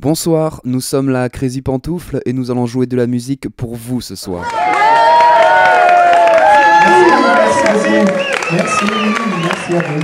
Bonsoir, nous sommes la Crazy Pantoufle et nous allons jouer de la musique pour vous ce soir. Merci à vous.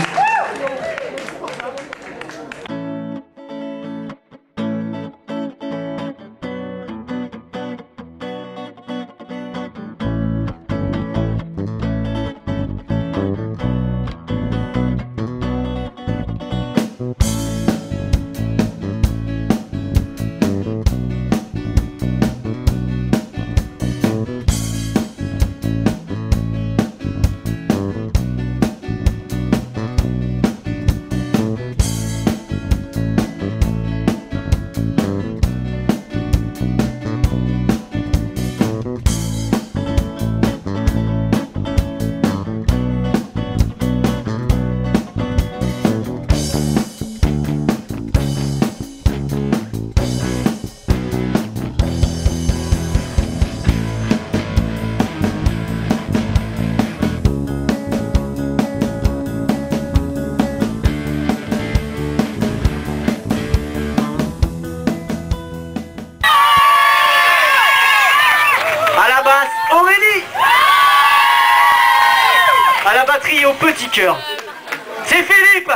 Aurélie. À la batterie et au petit cœur, c'est Philippe.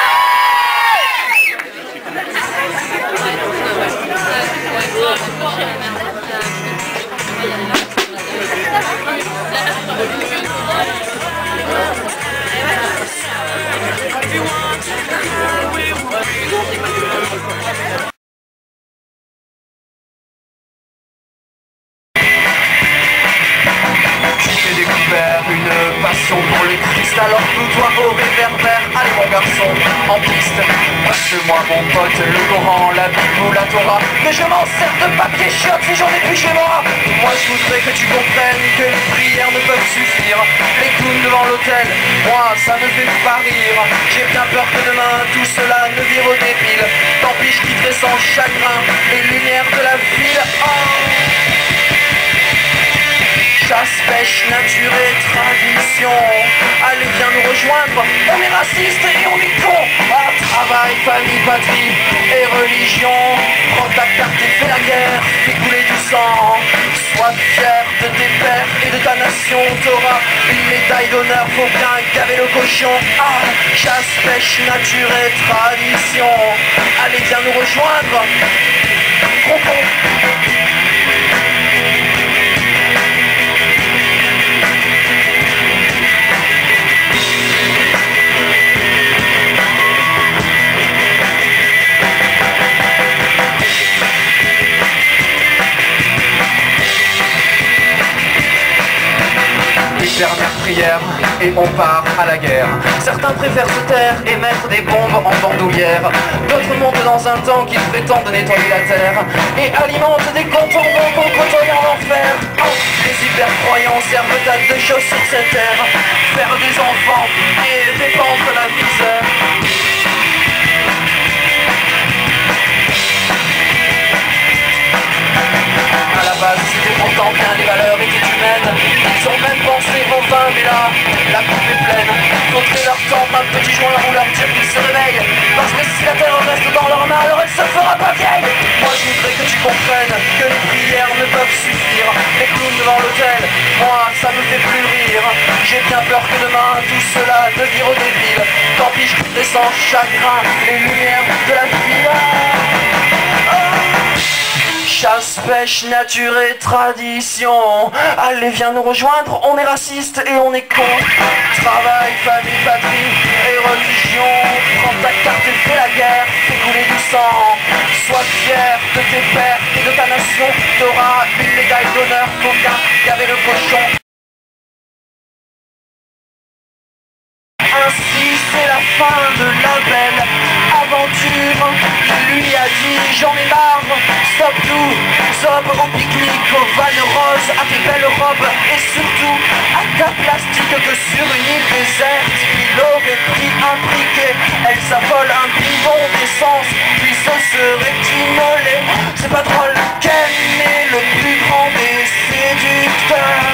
Une passion pour le Christ, alors nous-toi au réverbère. Allez mon garçon, en piste, passe-moi mon pote, le Coran, la Bible ou la Torah. Mais je m'en sers de papier chiotte si j'en ai plus chez moi. Moi je voudrais que tu comprennes que les prières ne peuvent suffire. Les clowns devant l'hôtel, moi ça me fait pas rire. J'ai bien peur que demain tout cela ne vire au débile. Tant pis je quitterai sans chagrin les lumières de la ville. Chasse, pêche, nature et tradition. Allez viens nous rejoindre, on est raciste et on est con. Travail, famille, patrie et religion. Prends ta carte et fais la guerre, fais couler du sang. Sois fier de tes pères et de ta nation. T'auras une médaille d'honneur, faut bien gaver le cochon. Chasse, pêche, nature et tradition. Allez viens nous rejoindre, gros con. Dernière prière et on part à la guerre. Certains préfèrent se taire et mettre des bombes en bandoulière. D'autres montent dans un temps qu'ils prétendent nettoyer la terre et alimentent des comptes en banque qu'on côtoie en enfer. Les hyper croyants servent tas de choses sur cette terre. Faire des enfants et répandre la misère. À la base c'était pourtant bien, les valeurs étaient humaines. Ils ont même pensé au vin, mais là, la coupe est pleine. Montrer leur temps, un petit joint ou leur dire qu'ils se réveillent. Parce que si la terre reste dans leur main, alors elle se fera pas vieille. Moi je voudrais que tu comprennes que les prières ne peuvent suffire. Les clowns devant l'hôtel, moi ça me fait plus rire. J'ai bien peur que demain tout cela ne vire au débile. Tant pis je quitterai sans chagrin les lumières de la ville. Chasse, pêche, nature et tradition. Allez viens nous rejoindre, on est raciste et on est con. Travail, famille, patrie et religion. Prends ta carte et fais la guerre, fais couler du sang. Sois fier de tes pères et de ta nation. T'auras une médaille d'honneur, faut bien gaver le cochon. Ainsi c'est la fin de la belle aventure. Il lui a dit j'en ai marre, stop tout, zob au pique-nique, aux vannes roses, à tes belles robes et surtout à ta plastique que sur une île déserte il aurait pris un briquet. Elle s'affole un bidon d'essence puis se serait immolé. C'est pas drôle, Ken est le plus grand des séducteurs.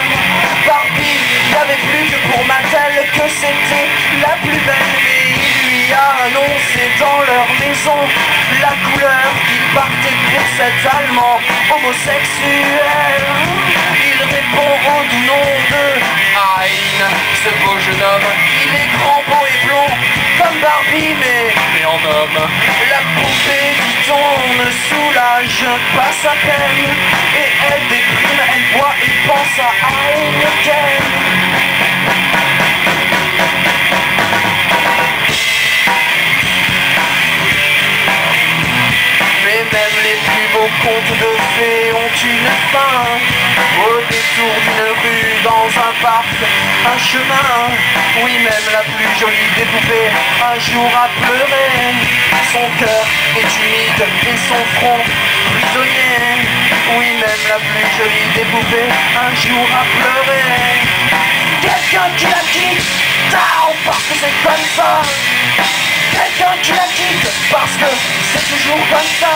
Barbie n'avait plus que pour Mattel que c'était la plus belle, mais il lui a annoncer dans leur maison la couleur qu'ils partaient pour cet Allemand homosexuel. Il répond au doux nom de Hein, ce beau jeune homme. Il est grand, beau et blond, comme Barbie, mais en homme. La poupée, dit-on, ne soulage pas sa peine, et elle déprime, elle boit et pense à Heineken. Mais même les plus beaux contes de fées ont une fin. Au détour d'une rue, dans un parc, un chemin. Oui, même la plus jolie des poupées un jour a pleuré. Son cœur est humide et son front prisonnier. Oui, même la plus jolie des poupées un jour a pleuré. Quelqu'un qui la quitte, down, parce que c'est comme ça. Quelqu'un qui la quitte, parce que c'est toujours comme ça.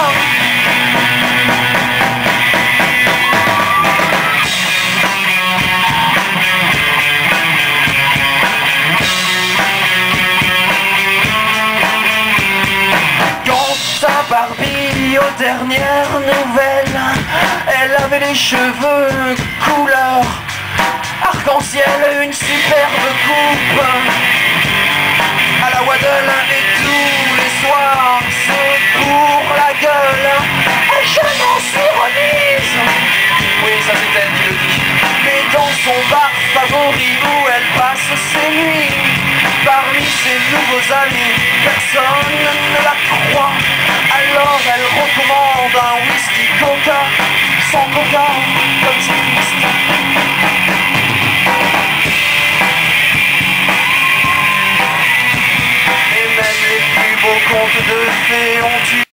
Quant à Barbie, aux dernières nouvelles, elle avait les cheveux couleur arc-en-ciel, une superbe coupe à la Waddle, et tous les soirs se bourre la gueule. Et je m'en suis remise. Oui, ça c'est elle qui le dit. Mais dans son bar favori où elle passe ses nuits, parmi ses nouveaux amis, personne ne la croit. Alors elle recommande un whisky coca, sans coca, comme c'est triste. Et même les plus beaux contes de fées ont eu